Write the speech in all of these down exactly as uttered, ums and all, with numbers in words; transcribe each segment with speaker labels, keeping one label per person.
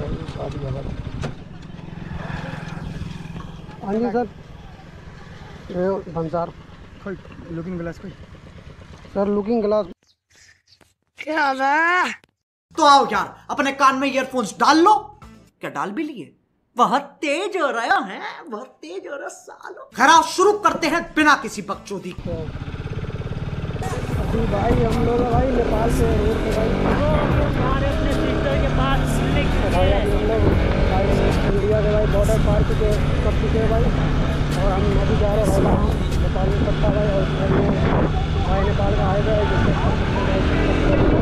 Speaker 1: शादी वाला। हाँ जी सर, ये भंसार
Speaker 2: कोई लुकिंग ग्लास कोई
Speaker 1: सर, लुकिंग ग्लास
Speaker 3: क्या है?
Speaker 4: तो आओ यार, अपने कान में ईयरफोन्स डाल लो। क्या डाल भी लिए? बहुत तेज हो रहा है, बहुत तेज हो रहा सालो। खैर शुरू करते हैं बिना किसी बकचोदी के।
Speaker 1: अभी भाई हम लोग भाई नेपाल से रोड पे भाई
Speaker 3: हमारे अपने सिस्टर के पास मिलने के
Speaker 1: भाई
Speaker 3: लिए
Speaker 1: अभी हम लोग भाई इंडिया के भाई बॉर्डर पार चुके कर चुके हैं भाई, और हम अभी जा रहे हैं भाई वहाँ नेपाल में पड़ता भाई, और भाई नेपाल का हाईवे है जिससे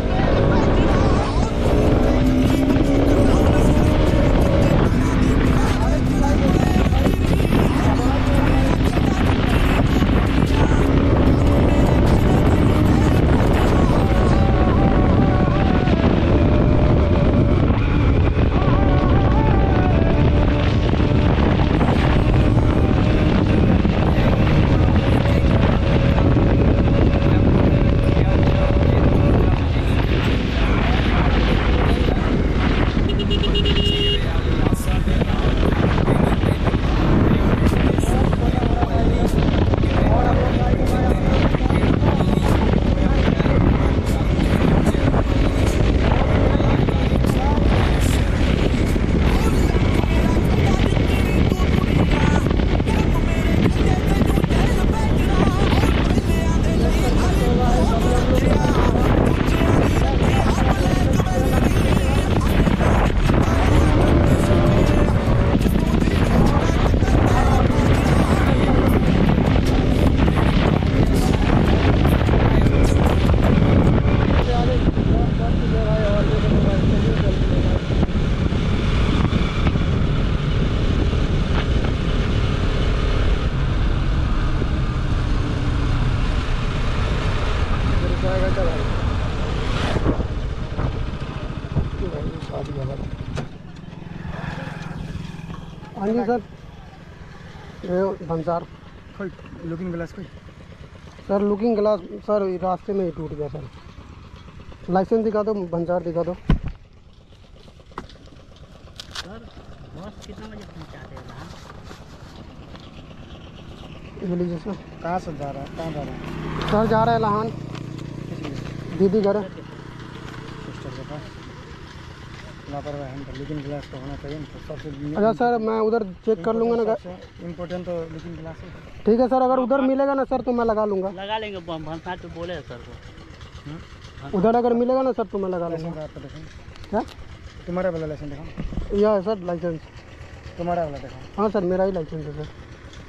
Speaker 1: हाँ जी सर, ये भंसार
Speaker 2: कोई लुकिंग ग्लास कोई
Speaker 1: सर, लुकिंग ग्लास सर रास्ते में ही टूट गया सर। लाइसेंस दिखा दो, भंसार दिखा दो।
Speaker 3: सर बस कितना बजे पहुंचाते हैं ना?
Speaker 1: ये लीजिए सर।
Speaker 2: कहाँ से जा रहा है, कहाँ जा रहा है?
Speaker 1: सर जा रहे हैं लहान, दीदी घर।
Speaker 2: सिस्टर के पास लापरवाही हम तो लुकिंग ग्लास तो होना चाहिए तो सबसे
Speaker 1: अच्छा सर, मैं उधर चेक कर लूँगा ना।
Speaker 2: इम्पोर्टेंट तो लुकिंग ग्लास है।
Speaker 1: ठीक है सर, अगर उधर मिलेगा ना सर तो मैं लगा लूँगा।
Speaker 3: लगा लेंगे, भंसार तो बोले सर को।
Speaker 1: उधर अगर मिलेगा ना सर तो मैं लगा लूँगा।
Speaker 2: लाइसेंस आपका देखो,
Speaker 1: क्या?
Speaker 2: तुम्हारा वाला लाइसेंस देखो,
Speaker 1: यह है सर लाइसेंस।
Speaker 2: तुम्हारा वाला देखो।
Speaker 1: हाँ सर, मेरा ही लाइसेंस है सर।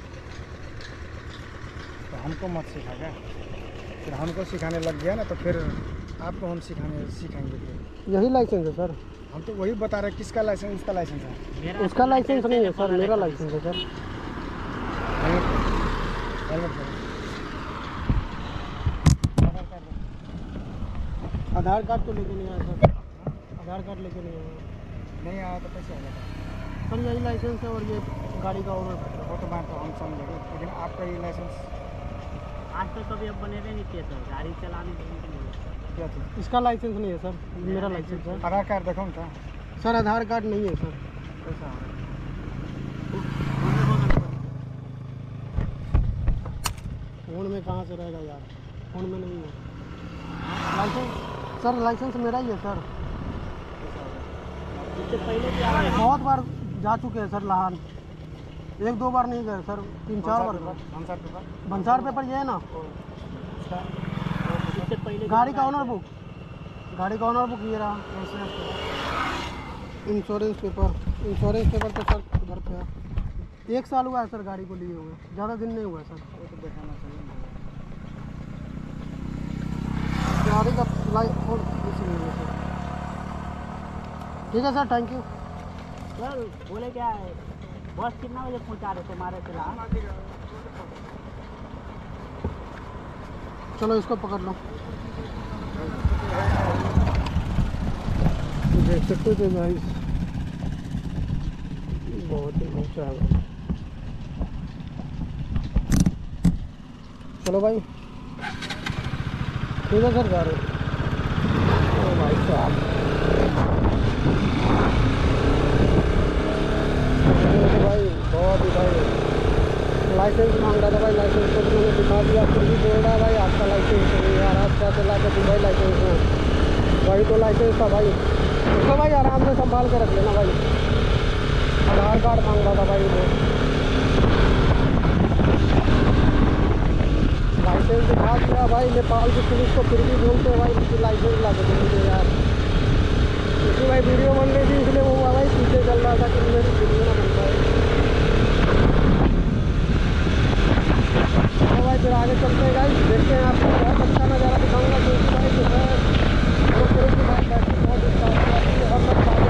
Speaker 2: तो हमको मत सिखा क्या? फिर हमको सिखाने लग गया ना तो फिर आपको हम सिखाने सीखेंगे फिर।
Speaker 1: यही लाइसेंस है सर।
Speaker 2: हम तो वही बता रहे हैं, किसका लाइसेंस? इसका लाइसेंस है।
Speaker 1: उसका लाइसेंस नहीं है सर, मेरा लाइसेंस है सर।
Speaker 2: हेलमेट करो।
Speaker 1: आधार कार्ड तो लेके नहीं आया सर, आधार कार्ड लेके नहीं आया।
Speaker 2: नहीं आया तो कैसे होगा
Speaker 1: सर यही लाइसेंस है और ये गाड़ी का ओनर।
Speaker 2: वो तो बात तो हम समझेंगे, लेकिन आपका ये लाइसेंस
Speaker 3: आज तक कभी अब बने नहीं किए सर, गाड़ी चलाने के लिए।
Speaker 2: क्या चीज़?
Speaker 1: इसका लाइसेंस नहीं है सर, मेरा लाइसेंस है।
Speaker 2: आधार कार्ड देखो ना
Speaker 1: सर आधार कार्ड नहीं है सर।
Speaker 2: कैसा है?
Speaker 1: फोन में कहाँ से रहेगा यार, फोन में नहीं है लाइसेंस। सर लाइसेंस मेरा ही है सर।
Speaker 3: इससे पहले भी आए हैं।
Speaker 1: बहुत बार जा चुके हैं सर लहान, एक दो बार नहीं गए सर, तीन चार बार गए।
Speaker 2: भंसार पेपर,
Speaker 1: भंसार पेपर ये है ना,
Speaker 3: इससे पहले
Speaker 1: गाड़ी का ऑनर बुक, गाड़ी का ऑनर बुक ये रहा। इंश्योरेंस पेपर, इंश्योरेंस पेपर तो सर घर पे है। एक साल हुआ है सर गाड़ी को लिए हुए, ज़्यादा दिन नहीं हुआ सर।
Speaker 2: वो तो दिखाना चाहिए।
Speaker 1: गाड़ी का लाइफ और कुछ नहीं है सर। ठीक है सर, थैंक यू।
Speaker 3: सर बोले क्या है, बस कितना बजे पहुंचा रहे तुम्हारे से लाल?
Speaker 1: चलो इसको पकड़ लो। देख सकते थे भाई, बहुत ही ऊँचा है। चलो भाई, ठीक है सर, जा रहे हैं। ओ भाई साहब, लाइसेंस मांग रहा था भाई, लाइसेंस तो मैंने दिखा दिया, फिर भी बोल रहा है भाई आपका लाइसेंस नहीं यार, आप क्या चला के दुबई लाइसेंस है, वही तो लाइसेंस था भाई। उसको भाई आराम से संभाल के रख लेना भाई। आधार कार्ड मांग रहा था भाई वो, लाइसेंस दिखा दिया भाई। नेपाल की पुलिस को फिर भी बोलते हैं भाई मुझे लाइसेंस ला के दे यार। क्योंकि भाई वीडियो बन रही थी इसलिए वो हुआ भाई पीछे चल रहा था कि मेरी वीडियो ना बन पाए। तो भाई फिर आगे चलते हैं गाइस, देखते हैं आपको बहुत अच्छा नज़ारा दिखाऊंगा। क्योंकि भाई जो है वो फिर की बात बैठती बहुत अच्छा होती है और सब भाई।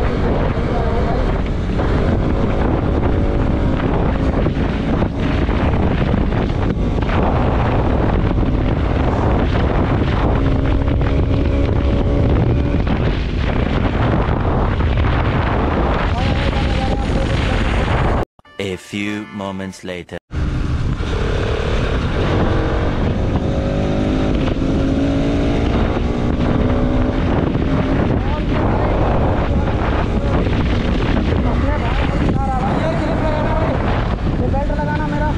Speaker 5: A few moments later.
Speaker 1: Belt लगाना मेरा,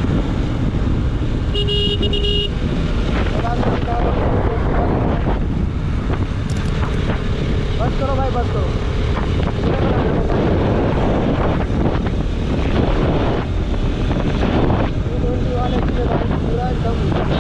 Speaker 1: बस करो भाई, बस करो। वाले पूरा एकदम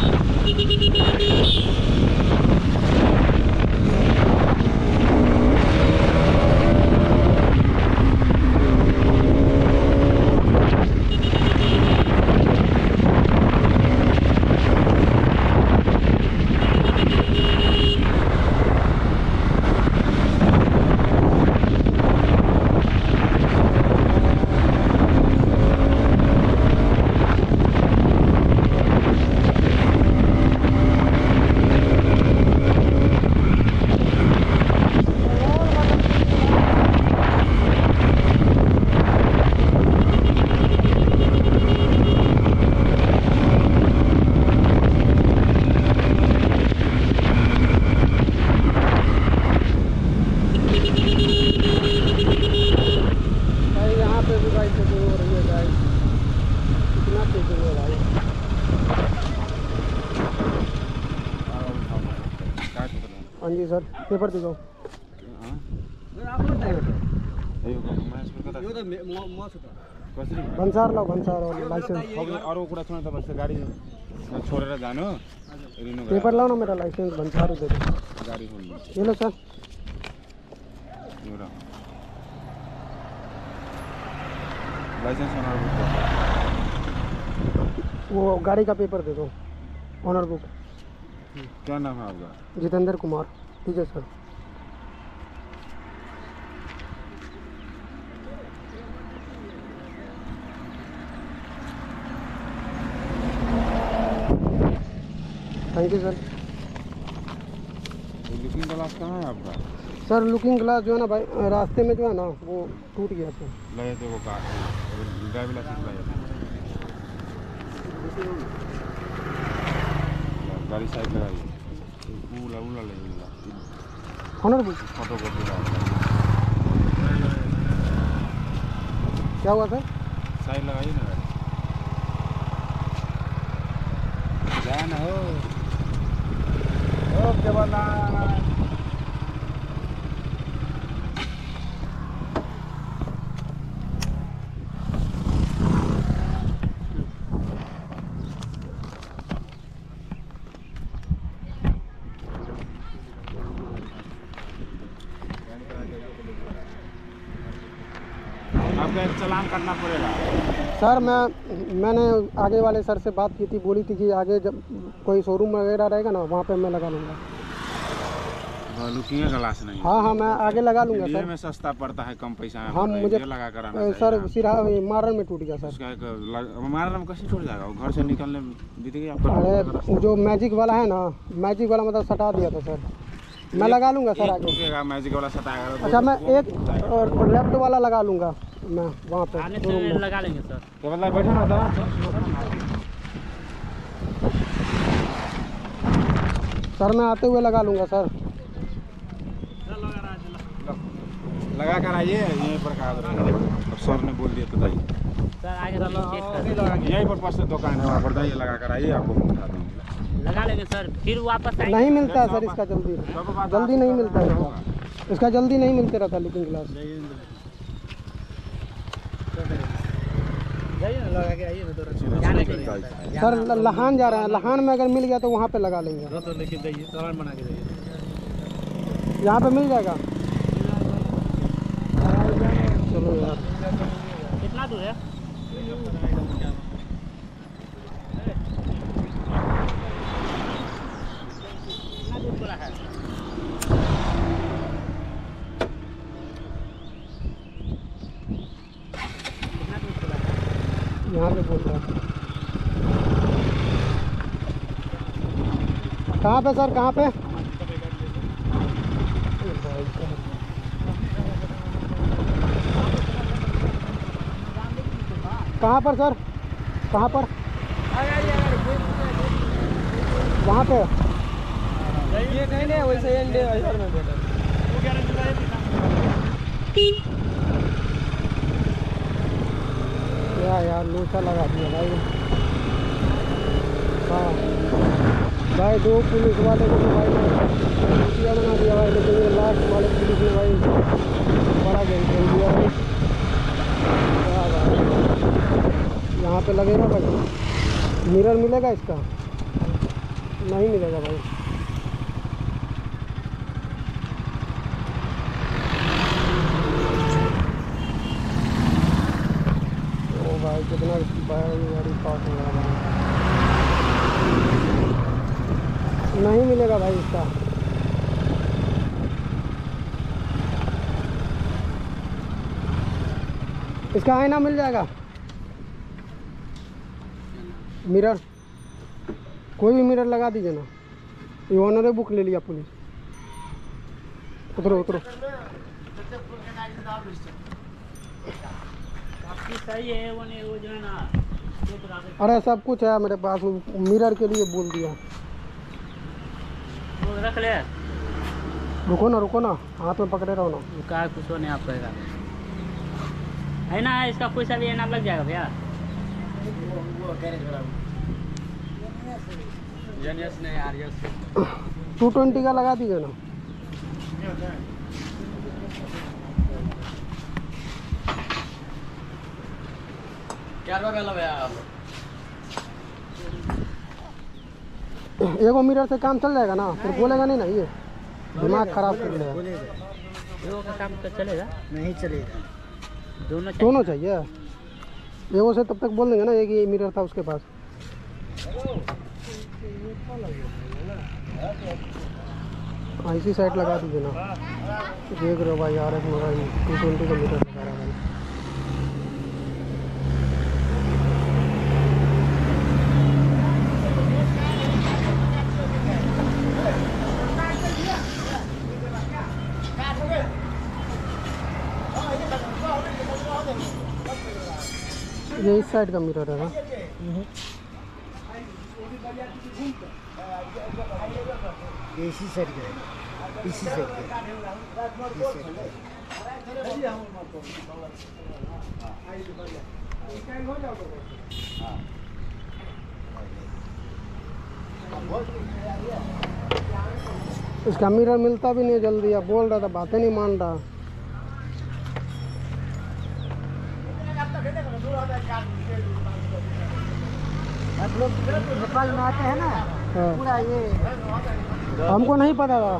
Speaker 1: हाँ जी सर, पेपर दिखाओ। भन्सार लाओ, भन्सार और लाइसेंस।
Speaker 2: अरू कुरा सुन त बस गाडी छोडेर जानु,
Speaker 1: पेपर लाओ ना मेरा लाइसेंस, भन्सार दे दो।
Speaker 2: गाडी खोल्नु।
Speaker 1: ये लो सर।
Speaker 2: लाइसेंस ऑनर बुक,
Speaker 1: वो गाड़ी का पेपर दे दो, ऑनर बुक।
Speaker 2: क्या नाम है आपका?
Speaker 1: जितेंद्र कुमार। ठीक है sir. Thank you sir.
Speaker 2: Looking glass कहाँ है आपका?
Speaker 1: सर लुकिंग ग्लास जो है ना भाई, रास्ते में जो है ना वो टूट गया सर।
Speaker 2: लगे थे वो कार, ड्राइविंग लाइसेंस लगे। गाड़ी साइड लगाइए, पूरा उला लगेगा।
Speaker 1: ऑनर बुक
Speaker 2: फोटो कॉपी
Speaker 1: क्या हुआ सर?
Speaker 2: साइड लगाइए ना गाड़ी, जाना हो। ओके बना आपका एक चालान करना पड़ेगा।
Speaker 1: सर मैं मैंने आगे वाले सर से बात की थी, बोली थी कि आगे जब कोई शोरूम वगैरह रहेगा ना वहाँ पे मैं लगा लूँगा।
Speaker 2: लुकिंग ग्लास नहीं?
Speaker 1: हाँ हाँ मैं आगे लगा लूँगा सर।
Speaker 2: में सस्ता पड़ता है, कम पैसा में।
Speaker 1: हाँ मुझे
Speaker 2: लगा कर
Speaker 1: सर सिरा मारन में टूट गया सर।
Speaker 2: उसका एक मारन में कैसे टूट जाएगा? वो घर से निकलने बीत गया।
Speaker 1: अरे जो मैजिक वाला है ना, मैजिक वाला मतलब सटा दिया था सर। मैं लगा लूँगा सर आगे।
Speaker 2: मैजिक वाला सटाएगा।
Speaker 1: अच्छा मैं एक लेफ्ट वाला लगा लूँगा मैं वहाँ पे
Speaker 3: लगा लेंगे सर।
Speaker 2: तो मतलब बैठो ना था।
Speaker 1: सर मैं आते हुए लगा लूँगा सर।
Speaker 6: लगा कर आइए यहीं पर कहा अब सर ने बोल दिया तो भाई
Speaker 3: सर आगे चेक कर
Speaker 6: यहीं पर पास दुकान है वहाँ पर जाइए लगा कर आइए आपको बता दूँगा।
Speaker 3: लगा लेंगे सर, फिर वापस आएंगे।
Speaker 1: नहीं मिलता है सर इसका जल्दी, जल्दी नहीं मिलता है इसका, इसका जल्दी नहीं मिलते रहता लेकिन गिलास।
Speaker 2: लगा के आइए ना तो
Speaker 3: जाने के लिए
Speaker 1: सर ल- लहान जा रहे हैं, लहान में अगर मिल गया तो वहाँ पे लगा लेंगे।
Speaker 2: तो लेके जाइए सामान बना के जाइए।
Speaker 1: यहाँ पे मिल जाएगा। चलो यार,
Speaker 3: कितना दूर है? कितना दूर बोला है? कितना दूर बोला है?
Speaker 1: यहाँ पे बोल रहा है। कहाँ पे सर, कहाँ पे? कहाँ पर सर, कहाँ पर? वहाँ पे
Speaker 2: ये नहीं नहीं वैसे एंड हजार में बेटा
Speaker 1: क्या यार, लोचा लगा दिया भाई। हाँ भाई, दो पुलिस वाले को तो भाई लूटिया बना दिया भाई, लेकिन ये लास्ट वाले पुलिस ने भाई बड़ा गेम खेल दिया भाई। क्या भाई, यहाँ पे लगेगा भाई, मिरर मिलेगा इसका? नहीं मिलेगा भाई। ओ भाई, कितना गाड़ी पास हो रहा है। नहीं मिलेगा भाई इसका। इसका आईना मिल जाएगा, मिरर, कोई भी मिरर लगा दीजिए ना। ये ओनर बुक ले लिया पुलिस। उतरो उतरो।
Speaker 3: आपकी सही है, वो नहीं वो जो है ना।
Speaker 1: अरे सब कुछ है मेरे पास, मिरर के लिए बोल दिया।
Speaker 3: वो रख ले।
Speaker 1: रुको ना रुको ना, हाथ में पकड़े रहो ना।
Speaker 3: का कुछ नहीं आप कहेगा है ना, इसका पैसा भी ना लग जाएगा भैया।
Speaker 1: टू ट्वेंटी का लगा दीजिए ना।
Speaker 2: क्या लगा भैया आप?
Speaker 1: एगो मिरर से काम चल जाएगा ना, फिर बोलेगा नहीं ना, ये दिमाग खराब कर लेगा।
Speaker 3: दो का काम तो चलेगा,
Speaker 2: नहीं चलेगा,
Speaker 3: दोनों चाहिए।
Speaker 1: दोनों चाहिए। एगो से तब तक बोल देंगे ना, एक ही मिरर था उसके पास। ऐसी साइड लगा दीजिए ना। देख रहे हो भाई, R S mobile two twenty का मीटर लगा रहा है। ये इस साइड का मिरर है ना।
Speaker 2: इसी साइड का है, इसी साइड का
Speaker 1: इसका मिरर मिलता भी नहीं जल्दी। अब बोल रहा था, बातें नहीं मान रहा।
Speaker 2: आप लोग नेपाल में आते हैं ना,
Speaker 1: हाँ।
Speaker 2: पूरा ये
Speaker 1: हमको नहीं पता था।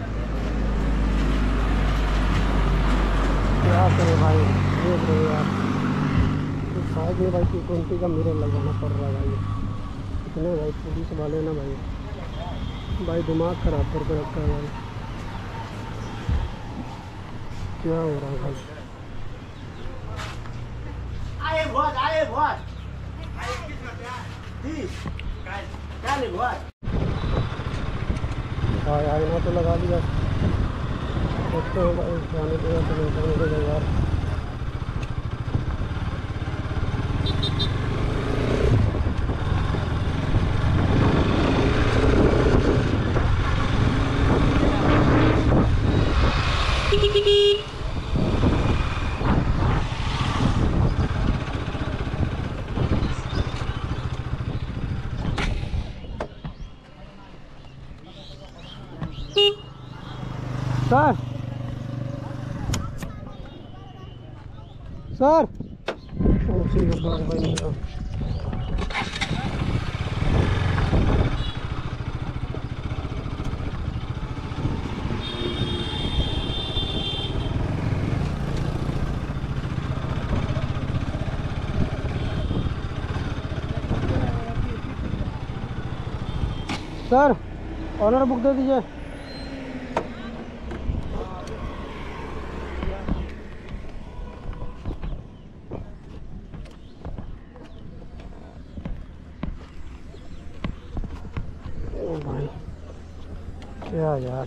Speaker 1: क्या करे भाई, देख रहे हो यार, इस साइड में भाई टू ट्वेंटी का मिरर लगाना पड़ रहा है भाई। इतने भाई पुलिस वाले ना भाई भाई दिमाग खराब करके रखा है भाई। क्या हो रहा है भाई?
Speaker 3: आए बहुत आए बहुत क्या ले बहुत
Speaker 1: हाँ यार, यहाँ तो लगा दिया। देखते हैं भाई, जाने देगा तो नहीं जाने देगा यार। सर सर ओ, सी भाई भाई सर ऑनर बुक दे दीजिए। ओ भाई क्या यार,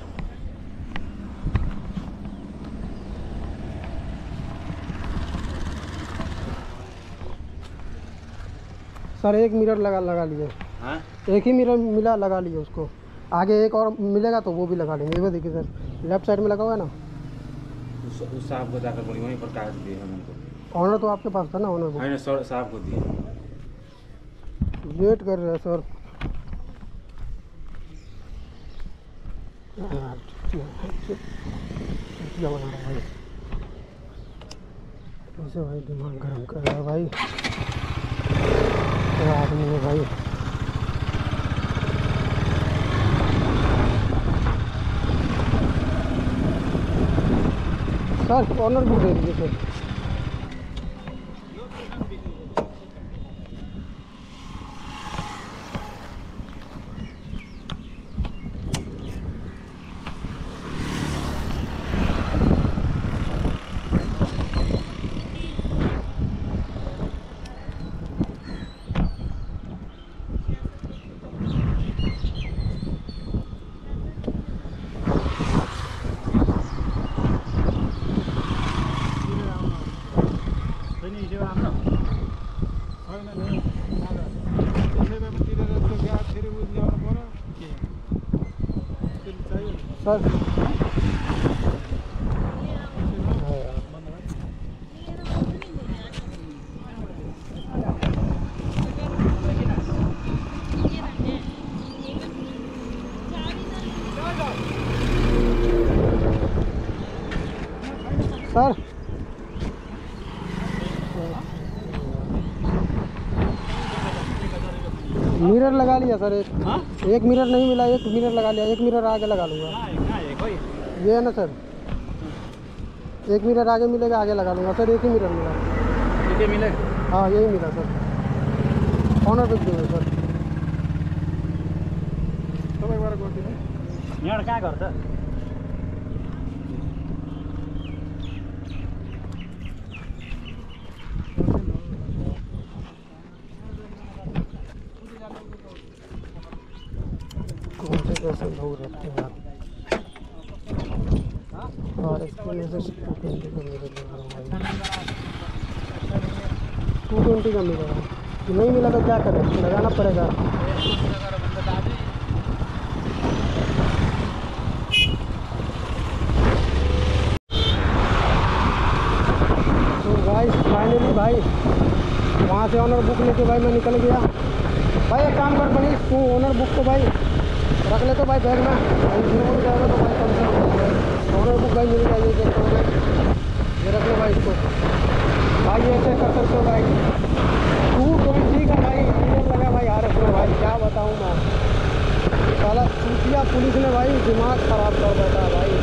Speaker 1: सर एक मिरर लगा लगा लिए।
Speaker 6: हाँ?
Speaker 1: एक ही मिरर मिला, लगा लिए उसको। आगे एक और मिलेगा तो वो भी लगा लेंगे। वो देखिए सर लेफ्ट साइड में लगा हुआ है ना।
Speaker 6: उस, उस साहब को जाकर बोली वहीं पर कागज दिए हम उनको।
Speaker 1: ऑनर तो आपके पास था ना, ऑनर
Speaker 6: हाँ सर साहब को दिए।
Speaker 1: वेट कर रहे हैं सर। यार, क्या बना रहा है भाई, कैसे भाई दिमाग गर्म कर रहा है भाई, क्या आदमी है भाई। सर ऑनर बुक दे दीजिए सर। सर सर मिरर लगा लिया सर। एक
Speaker 2: हाँ?
Speaker 1: एक मिरर नहीं मिला, एक मिरर लगा लिया। एक मिरर आगे लगा लूँगा। ये है ना सर, एक मिरर आगे मिलेगा, आगे लगा लूँगा सर। एक ही मिरर मिला।
Speaker 2: ये मिले?
Speaker 1: हाँ यही मिला सर। ऑनर बुक दो सर।
Speaker 2: यहाँ क्या करता?
Speaker 1: कौन से कैसे लोग रहते हैं और इसकी वजह से टू ट्वेंटी का मिरर लगा रहा हूँ भाई। टू ट्वेंटी का मिरर है, नहीं मिला तो क्या करें, लगाना पड़ेगा। तो भाई फाइनली भाई वहाँ से ऑनर बुक लेके भाई मैं निकल गया। भाई एक काम कर बनी, तू ऑनर बुक को भाई रख ले तो भाई बैग में, हो जाएगा तो भाई कम ऑनर बुक भाई मिल जाएगी। देखो ये रख लो भाई इसको। भाई ऐसे कर सकते हो भाई, टू ट्वेंटी का भाई मिरर लगा भाई यार इसमें भाई, क्या बताऊँ मैं। साला चूतिया पुलिस ने भाई दिमाग ख़राब कर देता है भाई।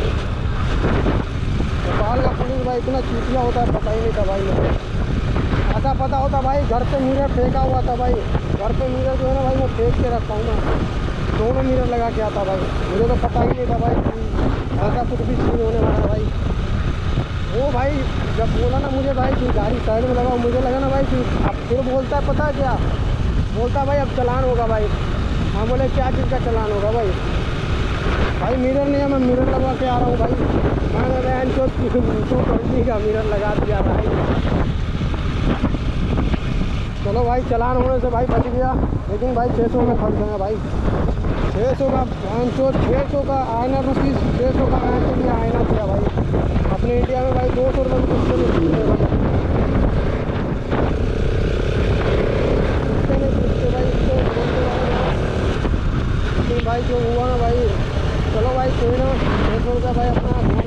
Speaker 1: नेपाल का पुलिस भाई इतना चूतिया होता है पता ही नहीं था भाई मुझे। ऐसा पता होता भाई घर पे मिरर फेंका हुआ था भाई, घर पे मिरर जो है ना भाई मैं फेंक के रखता हूँ ना, दोनों मिरर लगा के आता भाई। मुझे तो पता ही नहीं था भाई ऐसा कुछ भी सीन होने वाला भाई। वो भाई जब बोला ना मुझे भाई कि गाड़ी साइड में लगाओ, मुझे लगा ना भाई कि अब फिर बोलता है, पता है क्या बोलता भाई, अब चलान होगा भाई। हाँ बोले क्या चीज़ का चलान होगा भाई। भाई मिरर नहीं है, मैं मिरर लगा के आ रहा हूँ भाई। मैंने बहन को टू ट्वेंटी का मिरर लगा दिया भाई। चलो भाई चलान होने से भाई बच गया, लेकिन भाई छः सौ में फंस गया भाई। छः सौ का पाँच सौ छः सौ का आयना रुपीज़, छः सौ का आयना के लिए आयना दिया भाई। अपने इंडिया में भाई दो सौ रुपये कुत्ते में पूछते भाई, कुत्ते में पूछते भाई इसको बोलते भाई। लेकिन भाई जो हुआ ना भाई, चलो भाई कोई ना, छः सौ रुपया भाई अपना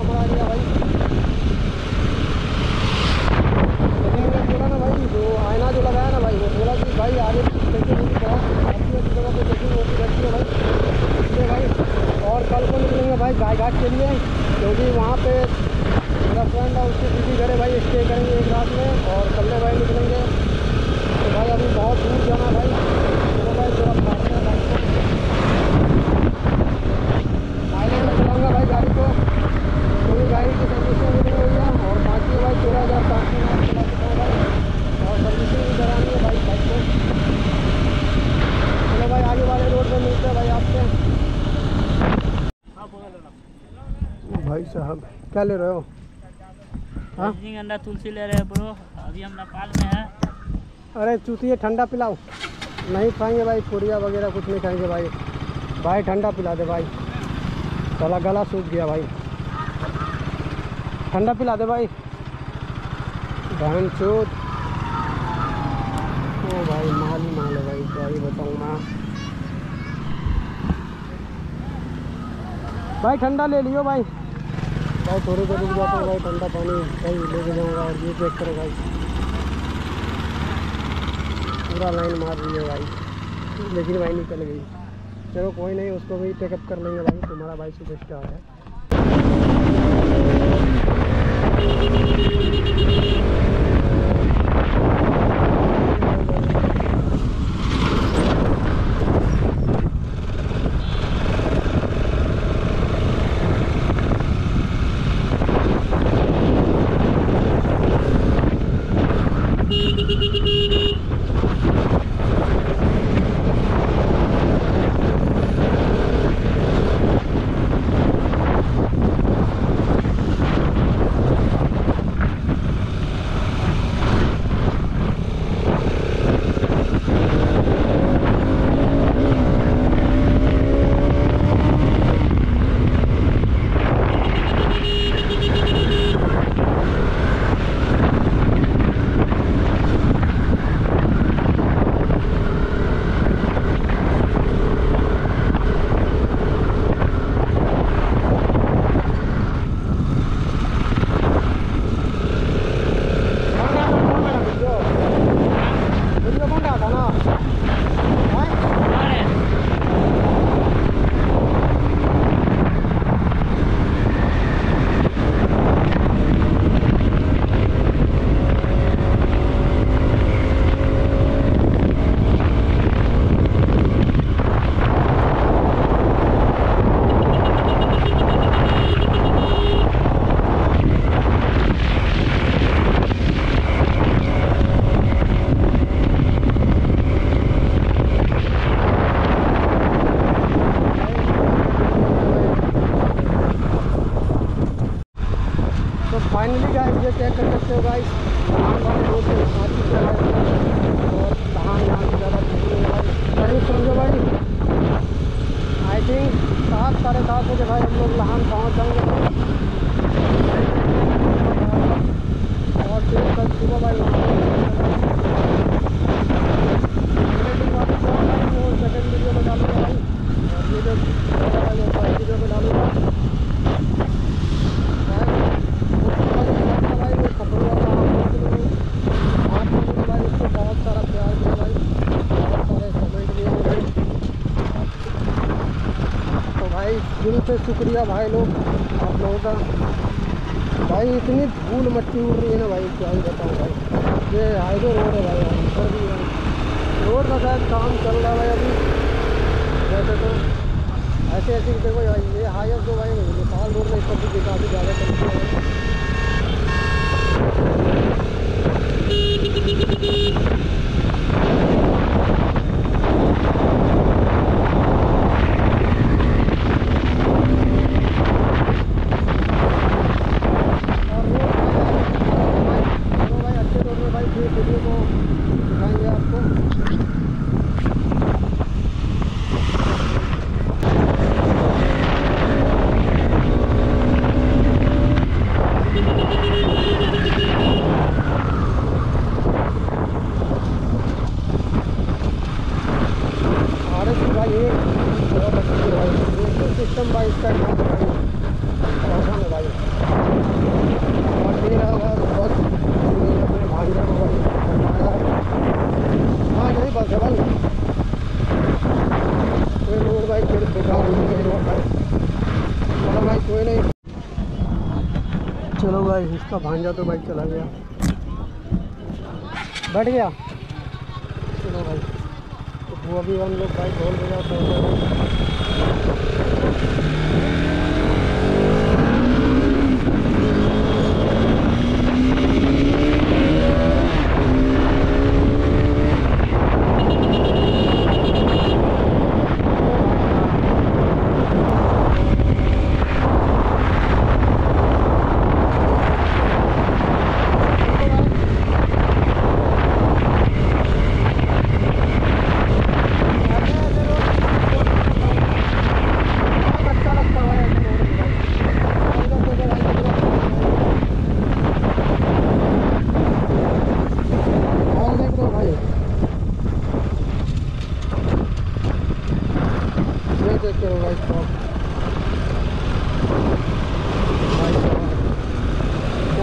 Speaker 1: तेरह हज़ार सात सौ चला चुका है भाई, और सर्विसिंग भी करानी है बाइक बाइक को। चलो भाई आगे वाले रोड पर मिलते हैं भाई आपसे। भाई साहब क्या ले रहे हो? हाँ
Speaker 3: अंडा तुलसी ले रहे हैं ब्रो, अभी हम नेपाल में है।
Speaker 1: अरे चूतिए ठंडा पिलाओ। नहीं खाएंगे भाई, पूरिया वगैरह कुछ नहीं खाएंगे भाई। भाई ठंडा पिला दे भाई, साला गला सूख गया भाई, ठंडा पिला दे भाई। बहन चोद, ओ भाई माल ही माल है भाई, क्या ही बताऊँ मैं। भाई ठंडा ले लियो भाई। भाई थोड़ी देर रुक जाता हूँ भाई, ठंडा पानी भाई लेके जाऊँगा। और ये चेक करो भाई, पूरा लाइन मार रही है भाई, लेकिन भाई निकल गई। चलो कोई नहीं, उसको भी टेकअप कर लेंगे भाई, तुम्हारा भाई सुपरस्टार है। फाइनली गाइस ये चेक कर सकते हो गाइस, धान वाले रोड से आ चुके हैं और धान यहाँ से ज़्यादा दूर नहीं है भाई। करीब समझो भाई, आई थिंक सात साढ़े सात बजे भाई हम लोग लहान पहुँच जाएंगे और फिर कल सुबह भाई वो सेकेंड वीडियो में डालूंगा भाई, और ये जो फर्स्ट वीडियो में डालूंगा भाई। वो कपड़ों वाला आप लोगों ने भाई उसको बहुत सारा प्यार दिया भाई, बहुत सारे कमेंट दिए भाई, तो भाई दिल से शुक्रिया भाई लोग आप लोगों का। भाई इतनी धूल मट्टी उड़ रही है ना भाई, क्या ही बताऊँ भाई। ये हाईवे रोड है भाई, ऊपर भी है रोड का शायद काम चल रहा है भाई अभी। वैसे तो ऐसे ऐसे देखो भाई, ये हाईवे तो भाई नेपाल रोड में इसका भी काफ़ी ज़्यादा चलती है। सिस्टम भाई इसका मौसम है भाई, और मेरा बहुत अपने भांजा को भाई हाँ नहीं बस है भाई, कोई रोड भाई फिर बेकार रोड भाई। चलो भाई कोई नहीं, चलो भाई इसका भांजा तो भाई चला गया, बैठ गया। चलो भाई तो वो अभी हम लोग भाई ढोल बजा पहुँचे।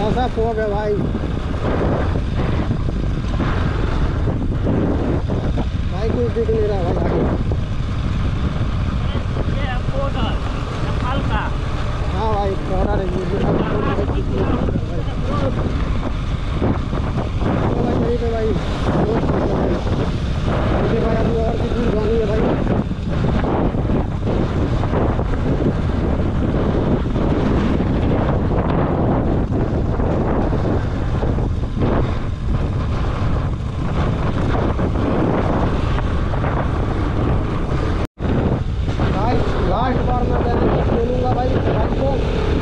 Speaker 1: कैसा फोग है भाई, भाई कुछ दिख नहीं रहा भाई आगे।
Speaker 3: ये पोर्टल हल्का
Speaker 1: हाँ भाई कोहरा रही है भाई यहीं पे भाई मुझे भाई अभी और भी दूर जानी है भाई। लास्ट बार मैं बोलूँगा भाई भाई को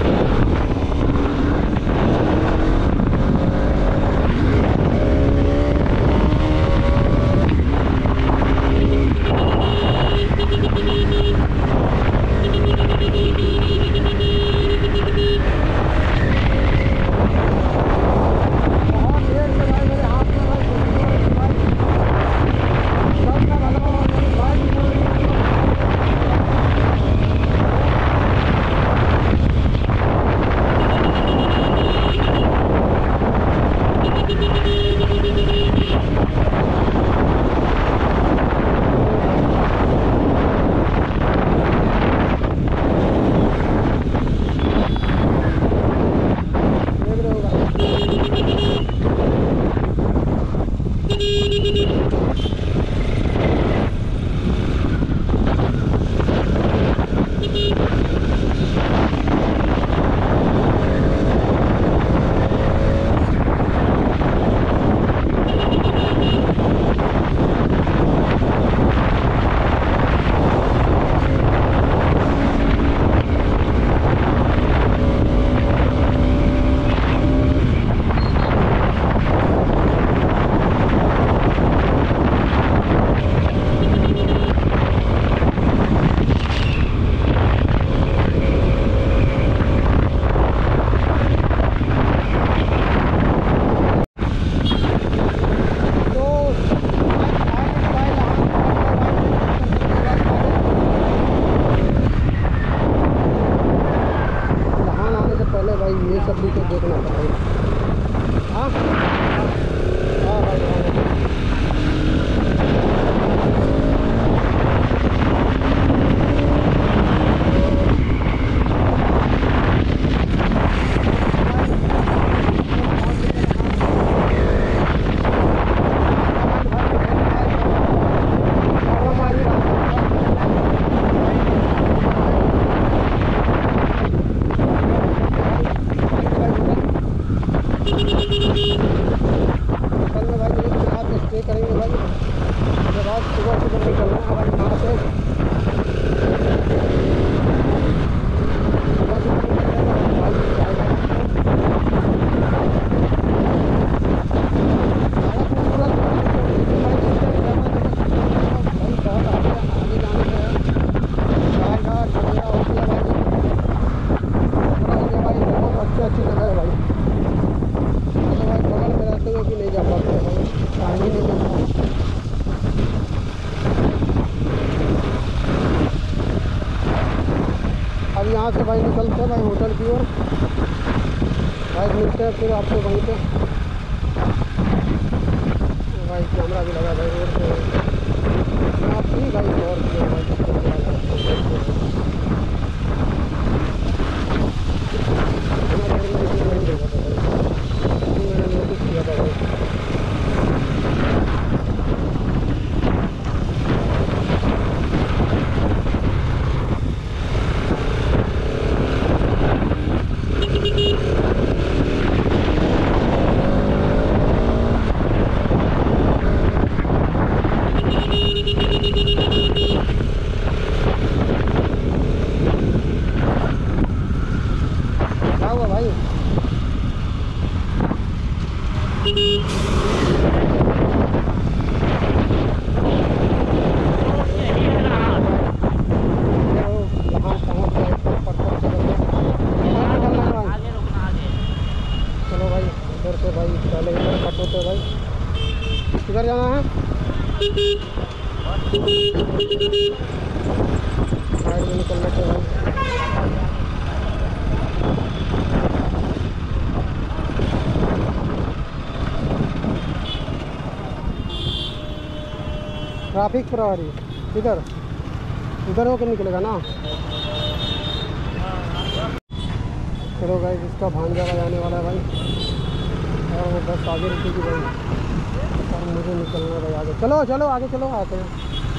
Speaker 1: यहाँ से भाई निकलते हैं भाई होटल की ओर। भाई मिलते हैं फिर आपको वहीं पे। भाई कैमरा भी लगा भाई रोड पे आप ही भाई और मैंने नोटिस किया था भाई। किधर जाना है? साइड में निकलना चाहिए। ट्रैफिक प्रहरी इधर इधर होकर निकलेगा ना। चलो भाई इसका भांजा का जाने वाला है भाई, और वो बस आगे रुकेगी भाई, और मुझे निकलना है भाई आगे। चलो चलो आगे चलो, आते हैं।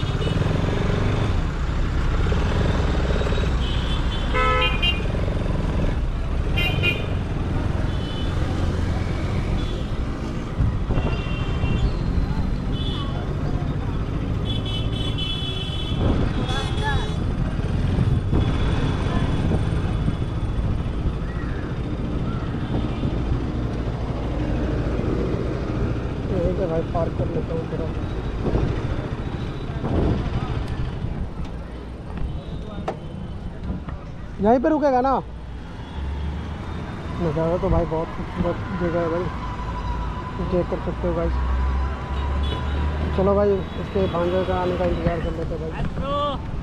Speaker 1: भाई पार्क कर लेता हूँ थोड़ा। यहीं पे रुकेगा ना। नज़ारा तो भाई बहुत खूबसूरत जगह है भाई, चेक कर सकते हो भाई। चलो भाई इसके भांजे का आने का इंतज़ार कर लेते हैं भाई।